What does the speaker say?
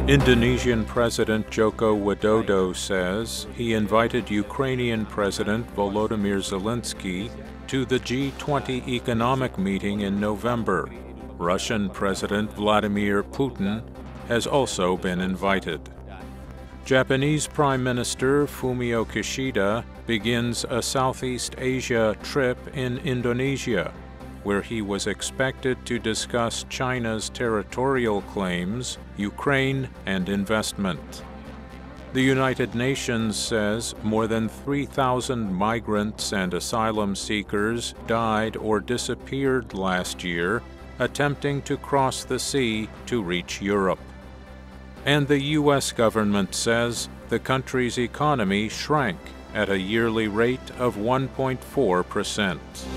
Indonesian President Joko Widodo says he invited Ukrainian President Volodymyr Zelenskyy to the G20 economic meeting in November. Russian President Vladimir Putin has also been invited. Japanese Prime Minister Fumio Kishida begins a Southeast Asia trip in Indonesia, where he was expected to discuss China's territorial claims, Ukraine, and investment. The United Nations says more than 3,000 migrants and asylum seekers died or disappeared last year attempting to cross the sea to reach Europe. And the U.S. government says the country's economy shrank at a yearly rate of 1.4%.